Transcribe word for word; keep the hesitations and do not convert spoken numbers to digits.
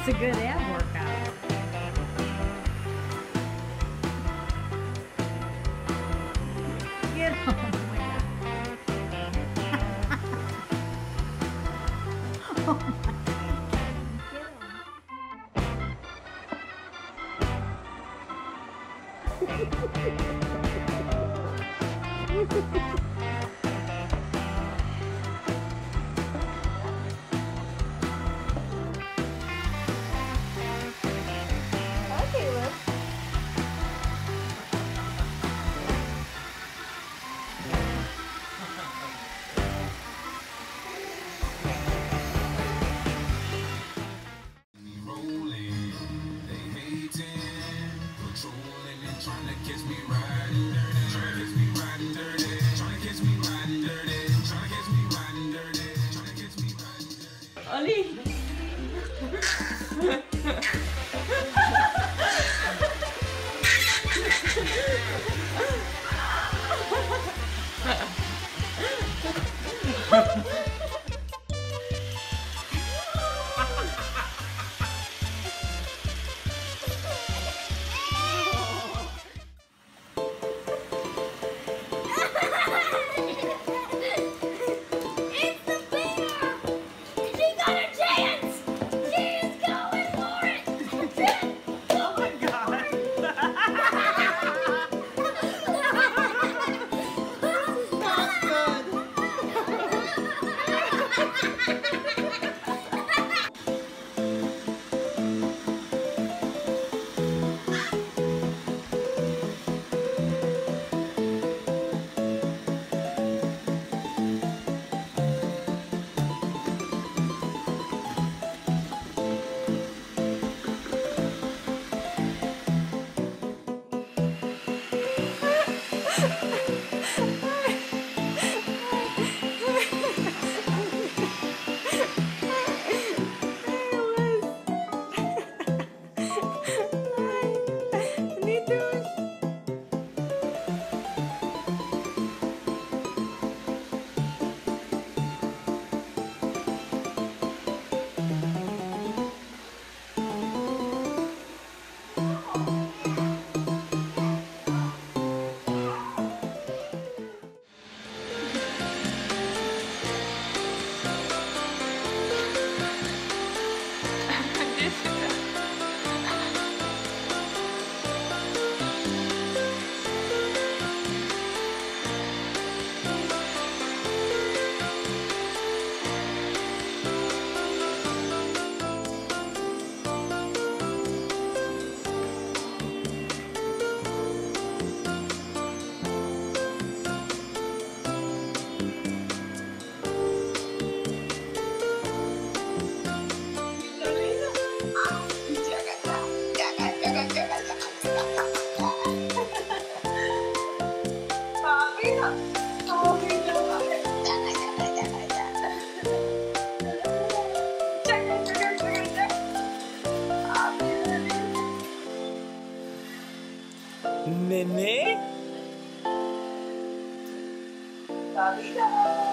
It's a good ab workout. Get him. Oh my God. Oh my. Get him. Trying to catch me riding dirty, trying to catch me riding dirty, trying to catch me riding dirty, trying to catch me riding dirty, trying to catch me riding dirty. Ali! Nene? Babita.